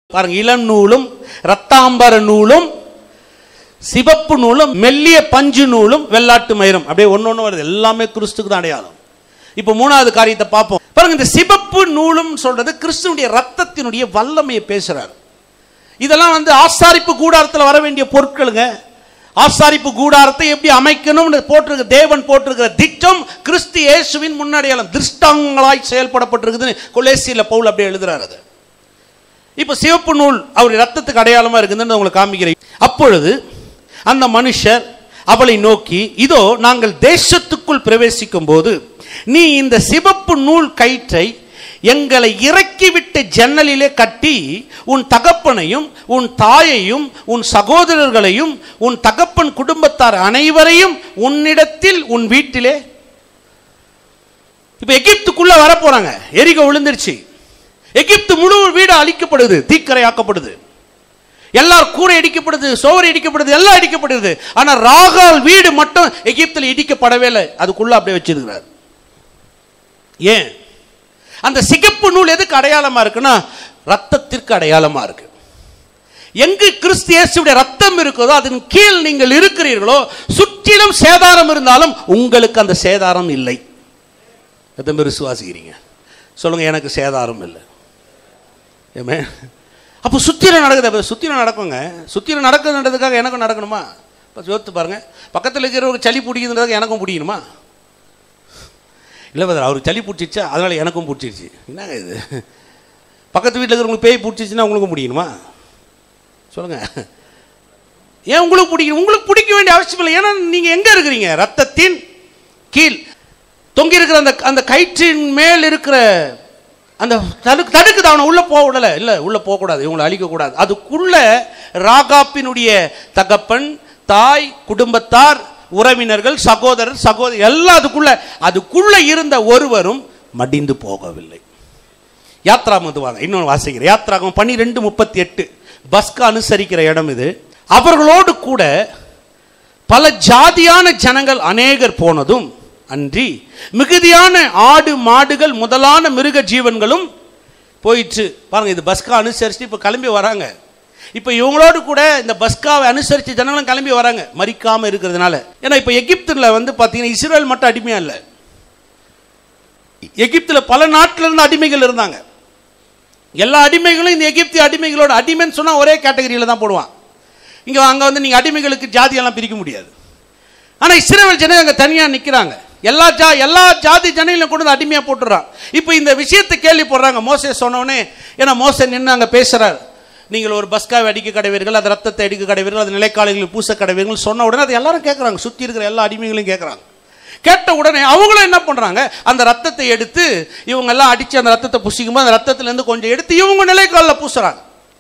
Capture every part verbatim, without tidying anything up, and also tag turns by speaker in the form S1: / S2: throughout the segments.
S1: பாருங்க, இளம் நூலும் ரத்தாம்பர நூலும் சிவப்பு நூலும் மெல்லிய பஞ்சு நூலும் வெள்ளாட்டு மயிரும் அப்படியே ஒன்னு ஒன்று வருது. எல்லாமே கிறிஸ்துக்கு தான் அடையாளம். இப்போ மூணாவது காரியத்தை பார்ப்போம். பாருங்க, இந்த சிவப்பு நூலும் சொல்றது கிறிஸ்துனுடைய ரத்தத்தினுடைய வல்லமையை பேசுறாரு. இதெல்லாம் வந்து ஆசாரிப்பு கூடாரத்தில் வர வேண்டிய பொருட்களுங்க. ஆசாரிப்பு கூடாரத்தை எப்படி அமைக்கணும்னு போட்டிருக்க தேவன் போட்டிருக்கிற திட்டம் கிறிஸ்து இயேசுவின் முன்னடையாளம் திருஷ்டாங்கங்களாய் செயல்படப்பட்டிருக்குதுன்னு கொலேசியில பவுல் அப்படியே எழுதுறாரு. அது இப்போ சிவப்பு நூல் அவருடைய ரத்தத்துக்கு அடையாளமா இருக்குதுன்னு உங்களுக்கு காமிக்கிறேன். அப்பொழுது அந்த மனுஷர் அவளை நோக்கி, இதோ நாங்கள் தேசத்துக்குள் பிரவேசிக்கும் போது நீ இந்த சிவப்பு நூல் கயிற்றை எங்களை இறக்கிவிட்ட ஜன்னலிலே கட்டி உன் தகப்பனையும் உன் தாயையும் உன் சகோதரர்களையும் உன் தகப்பன் குடும்பத்தார் அனைவரையும் உன்னிடத்தில் உன் வீட்டிலே. இப்ப எகிப்துக்குள்ள வர போறாங்க. எரிகோ விழுந்துருச்சு. எகிப்து முழு வீடு அழிக்கப்படுது, தீக்கரையாக்கப்படுது. எல்லாரும் கூரை இடிக்கப்படுது, சோறு இடிக்கப்படுது, எல்லாம் இடிக்கப்படுது. ஆனா ராகால் வீடு மட்டும் எகிப்தில் இடிக்கப்படவே இல்லை. அதுக்குள்ள அப்படியே வச்சிருக்கிறார். ஏன்? அந்த சிகப்பு நூல் எதுக்கு அடையாளமா இருக்குன்னா ரத்தத்திற்கு அடையாளமா இருக்கு. எங்கு கிறிஸ்து இயேசுவுடைய ரத்தம் இருக்குதோ அதன் கீழ் நீங்கள் இருக்கிறீர்களோ சுற்றிலும் சேதாரம் இருந்தாலும் உங்களுக்கு அந்த சேதாரம் இல்லை. எத்தனை பேர் விசுவாசிக்கிறீங்க? சொல்லுங்க, எனக்கு சேதாரம் இல்லை. ஏமே அப்போ சுத்திரம் நடக்குது. சுத்திரம் நடக்குங்க. சுத்திரம் நடக்குதுன்றதுக்காக எனக்கும் நடக்கணுமா? இப்போ யோசித்து பாருங்க, பக்கத்தில் இருக்கிறவருக்கு சளி பிடிக்குதுன்றதுக்கு எனக்கும் பிடிக்கணுமா? இல்லை பதர், அவருக்கு சளி பிடிச்சிச்சா அதனால எனக்கும் பிடிச்சிருச்சு. என்னங்க இது? பக்கத்து வீட்டில் இருக்கிறவங்களுக்கு பேய் பிடிச்சிச்சுன்னா உங்களுக்கும் பிடிக்கணுமா? சொல்லுங்க, ஏன் உங்களுக்கு பிடிக்கணும்? உங்களுக்கு பிடிக்க வேண்டிய அவசியம் இல்லை. ஏன்னா நீங்க எங்க இருக்கிறீங்க? ரத்தத்தின் கீழ் தொங்கி இருக்கிற அந்த அந்த கயிற்றின் மேல் இருக்கிற அந்த தடுக்கு தடுக்குது. அவனை உள்ள போக விடல. இல்லை, உள்ள போகக்கூடாது, இவங்களை அழிக்கக்கூடாது. அதுக்குள்ள ராகாப்பினுடைய தகப்பன், தாய், குடும்பத்தார், உறவினர்கள், சகோதரர், சகோதரி எல்லாம் அதுக்குள்ள அதுக்குள்ள இருந்த ஒருவரும் மடிந்து போகவில்லை. யாத்ராகம் வாங்க, இன்னொன்று வாசிக்கிறேன். யாத்ராகம் பன்னிரெண்டு முப்பத்தி எட்டு பஸ்கா அனுசரிக்கிற இடம் இது. அவர்களோடு கூட பல ஜாதியான ஜனங்கள் அநேகர் போனதும் அன்றி மிகுதியான ஆடு மாடுகள் முதலான மிருக ஜீவன்களும் போயிற்று. பாருங்க, இது பஸ்கா அனுசரிச்சு இப்ப கிளம்பி வராங்க. இப்ப இவங்களோடு கூட இந்த பஸ்காவை அனுசரிச்சு ஜனங்களும் கிளம்பி வராங்க, மறிக்காம இருக்கிறதுனால. ஏன்னா இப்ப எகிப்துல வந்து பாத்தீங்கன்னா இஸ்ரேல் மட்டும் அடிமையா இல்ல, எகிப்துல பல நாட்டில இருந்து அடிமைகள் இருந்தாங்க. எல்லா அடிமைகளும் இந்த எகிப்திய அடிமைகளோட அடிமைன்னு சொன்னா ஒரே கேட்டகரியில தான் போடுவான். இங்க அங்க வந்து நீங்க அடிமைகளுக்கு ஜாதியெல்லாம் பிரிக்க முடியாது. ஆனா இஸ்ரேல் ஜனங்க அங்க தனியா நிக்கிறாங்க. எல்லா ஜா எல்லா ஜாதி ஜனங்களையும் கொண்டு வந்து அடிமையா போட்டுறான். இப்போ இந்த விஷயத்தை கேள்வி போடுறாங்க. மோசே சொன்னோடனே, ஏன்னா மோசே நின்று அங்க பேசுறாரு, நீங்கள் ஒரு பஸ்காவை அடிக்க கடைவீர்கள், அது ரத்தத்தை அடிக்க கடைவீர்கள், அது நிலைக்காலைகளில் பூச கடைவீர்கள் சொன்ன உடனே அது எல்லாரும் கேட்கறாங்க. சுத்தி இருக்கிற எல்லா அடிமைகளையும் கேட்கறாங்க. கேட்ட உடனே அவங்களும் என்ன பண்றாங்க, அந்த ரத்தத்தை எடுத்து இவங்க எல்லாம் அடிச்சு அந்த ரத்தத்தை பூசிக்கும் போது அந்த ரத்தத்துல இருந்து கொஞ்சம் எடுத்து இவங்க நிலைக்காலில் பூசுறாங்க.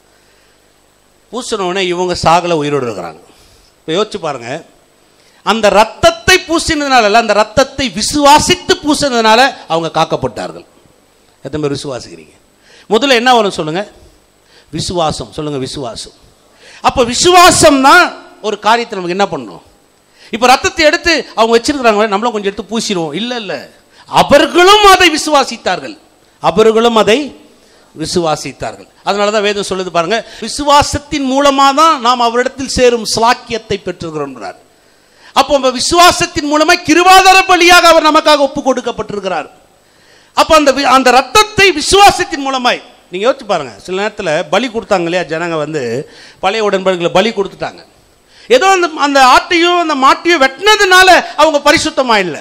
S1: பூசின உடனே இவங்க சாகல உயிரோடு இருக்கிறாங்க. இப்போ யோசிச்சு பாருங்க, அந்த ரத்தத்தை பூசினதுனால, அந்த ரத்தத்தை விசுவாசித்து பூசினதுனால அவங்க காக்கப்பட்டார்கள். எத்தனை பேர் விசுவாசிக்கிறீங்க? முதல்ல என்ன வரும் சொல்லுங்க? விசுவாசம். சொல்லுங்க, விசுவாசம். அப்ப விசுவாசம் தான் ஒரு காரியத்தை நமக்கு என்ன பண்ணணும். இப்ப ரத்தத்தை எடுத்து அவங்க வச்சிருக்கிறாங்க, நம்மளும் கொஞ்சம் எடுத்து பூசிடுவோம். இல்ல இல்ல, அவர்களும் அதை விசுவாசித்தார்கள். அவர்களும் அதை விசுவாசித்தார்கள். அதனாலதான் வேதம் சொல்லுது பாருங்க, விசுவாசத்தின் மூலமா தான் நாம் அவரிடத்தில் சேரும் ஸ்லாக்கியத்தை பெற்றுகிறோம். அப்போ விசுவாசத்தின் மூலமா கிருபாதார பலியாக அவர் நமக்காக ஒப்பு கொடுக்கப்பட்டிருக்கிறார். அப்ப அந்த அந்த ரத்தத்தை விசுவாசத்தின் மூலமாய் நீங்க யோசிச்சு பாருங்க. சில நேரத்தில் பலி கொடுத்தாங்க இல்லையா, ஜனங்க வந்து பழைய உடன்படிக்கையில பலி கொடுத்துட்டாங்க. ஏதோ அந்த அந்த ஆட்டையும் அந்த மாட்டையும் வெட்டினதுனால அவங்க பரிசுத்தமா இல்லை.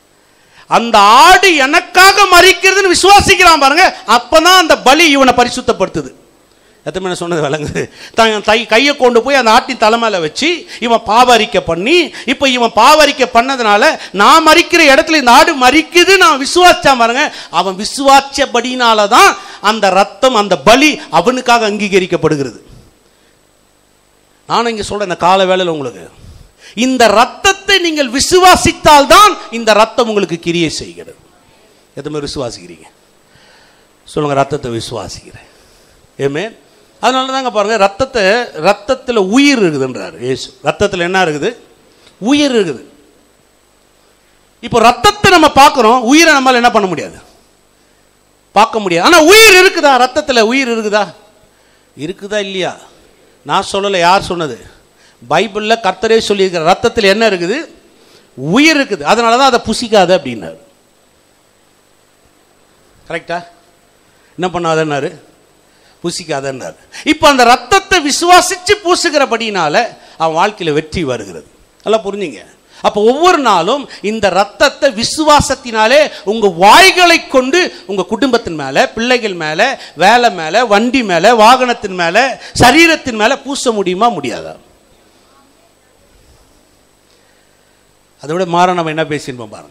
S1: அந்த ஆடு எனக்காக மரிக்கிறதுன்னு விசுவாசிக்கிறான் பாருங்க, அப்பதான் அந்த பலி இவனை பரிசுத்தப்படுத்துது. எத்தனை சொன்னது விளங்குது? தை கையை கொண்டு போய் அந்த ஆட்டின் தலைமையில வச்சு இவன் பாவரிக்கை பண்ணி, இப்ப இவன் பாவரிக்கை பண்ணதுனால நான் மறிக்கிற இடத்துல இந்த ஆடு மறிக்குது நான் விசுவாசா பாருங்க. அவன் விசுவாசப்படினாலதான் அந்த ரத்தம், அந்த பலி அவனுக்காக அங்கீகரிக்கப்படுகிறது. நானும் இங்க சொல்றேன், இந்த கால வேளையில் உங்களுக்கு இந்த ரத்தத்தை நீங்கள் விசுவாசித்தால் தான் இந்த ரத்தம் உங்களுக்கு கிரியை செய்கிறது. எத்தனை விசுவாசிக்கிறீங்க? சொல்லுங்க, ரத்தத்தை விசுவாசிக்கிறேன். ஏமே அதனால தாங்க பாருங்க, ரத்தத்தை ரத்தத்தில் உயிர் இருக்குதுன்றார் இயேசு. ரத்தத்தில் என்ன இருக்குது? உயிர் இருக்குது. இப்போ ரத்தத்தை நம்ம பார்க்கிறோம், உயிரை நம்மால் என்ன பண்ண முடியாது, பார்க்க முடியாது. ஆனா உயிர் இருக்குதா? ரத்தத்தில் உயிர் இருக்குதா? இருக்குதா இல்லையா? நான் சொல்லலை, யார் சொன்னது? பைபிளில் கர்த்தரே சொல்லியிருக்கிற ரத்தத்தில் என்ன இருக்குது? உயிர் இருக்குது. அதனால தான் அதை புசிக்காத அப்படின்னாரு. கரெக்டா? என்ன பண்ணாதன்னாரு? புசிக்காதன்னாரு. இப்போ அந்த ரத்தத்தை விசுவாசிச்சு பூசுகிறபடினால அவன் வாழ்க்கையில் வெற்றி வருகிறது. நல்லா புரிஞ்சுங்க. அப்போ ஒவ்வொரு நாளும் இந்த ரத்தத்தை விசுவாசத்தினாலே உங்க வாய்களை கொண்டு உங்க குடும்பத்தின் மேல, பிள்ளைகள் மேல, வேலை மேல, வண்டி மேல, வாகனத்தின் மேல, சரீரத்தின் மேல பூச முடியுமா? முடியாதா? அதை விட மாற நம்ம என்ன பேசியிருப்போம் பாருங்க.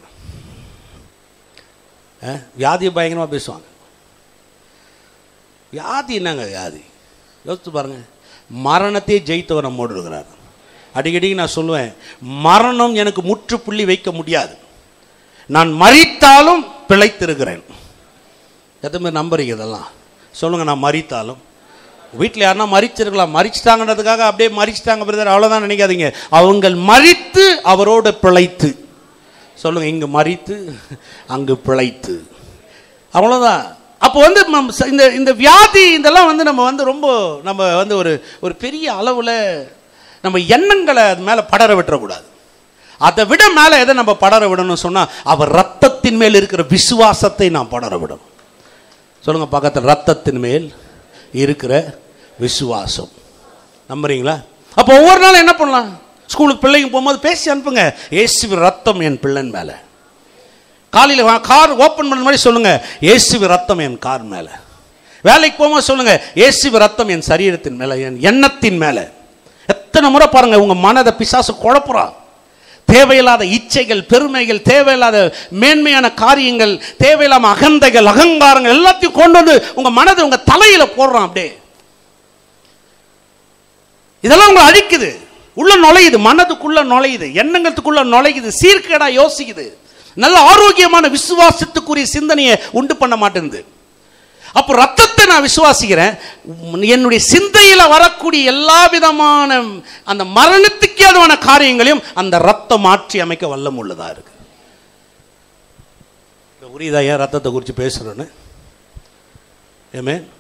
S1: வியாதியை பயங்கரமாக பேசுவாங்க. வியாதி என்னங்க வியாதி? யோசித்து பாருங்க. மரணத்தையே ஜெயித்தவர் நம்மோடு இருக்கிறார். அடிக்கடி நான் சொல்லுவேன், மரணம் எனக்கு முற்றுப்புள்ளி வைக்க முடியாது. நான் மரித்தாலும் பிழைத்திருக்கிறேன். எத்தனை பேர் நம்புறீங்க இதெல்லாம்? சொல்லுங்க. நான் மரித்தாலும். வீட்டில் யாருன்னா மரிச்சிருக்கலாம், மரிச்சிட்டாங்கன்றதுக்காக அப்படியே மரிச்சிட்டாங்க பிரதர் அவ்வளோதான் நினைக்காதீங்க. அவங்க மரித்து அவரோட பிழைத்து. சொல்லுங்க, இங்கு மரித்து அங்கு பிழைத்து, அவ்வளோதான். அப்போ வந்து இந்த இந்த வியாதி இதெல்லாம் வந்து நம்ம வந்து ரொம்ப நம்ம வந்து ஒரு ஒரு பெரிய அளவில் நம்ம எண்ணங்களை அது மேலே படர விட்டுறக்கூடாது. அதை விட மேலே எதை நம்ம படர விடணும் சொன்னால், அவர் ரத்தத்தின் மேல் இருக்கிற விசுவாசத்தை நாம் படர விடணும். சொல்லுங்க பக்கத்தில், ரத்தத்தின் மேல் இருக்கிற விசுவாசம். நம்புறீங்களா? அப்போ ஒவ்வொரு நாளும் என்ன பண்ணலாம்? ஸ்கூலுக்கு பிள்ளைங்க போகும்போது பேசி அனுப்புங்க, இயேசுவின் ரத்தம் என் பிள்ளைன் மேலே. காலையில் கார் ஓப்பன் பண்ண மாதிரி சொல்லுங்க, இயேசுவின் ரத்தம் என் கார் மேலே. வேலைக்கு போகும்போது சொல்லுங்க, இயேசுவின் ரத்தம் என் சரீரத்தின் மேலே, என் எண்ணத்தின் மேலே. எத்தனை முறை பாருங்க உங்க மனதை பிசாசு குழப்புறான். தேவையில்லாத இச்சைகள், பெருமைகள், தேவையில்லாத மேன்மையான காரியங்கள், தேவையில்லாம அகந்தைகள், அகங்காரங்கள் எல்லாத்தையும் கொண்டு வந்து உங்க மனதை உங்க தலையில போடுறான். அப்படியே இதெல்லாம் உங்களை அழிக்குது. உள்ள நுழையுது, மனதுக்குள்ள நுழையுது, எண்ணங்களுக்குள்ள நுழையுது, சீர்கேடா யோசிக்குது. நல்ல ஆரோக்கியமான விசுவாசத்துக்குரிய சிந்தனையை உண்டு பண்ண மாட்டேங்குது. அப்போ ரத்தத்தை நான் விசுவாசிக்கிறேன். என்னுடைய சிந்தையில வரக்கூடிய எல்லா விதமான அந்த மரணத்துக்கு ஏதுவான காரியங்களையும் அந்த ரத்தம் மாற்றி அமைக்க வல்லம் உள்ளதா இருக்கு. புரியுதா ஏன் ரத்தத்தை குறித்து பேசுறேன்னு? ஆமென்.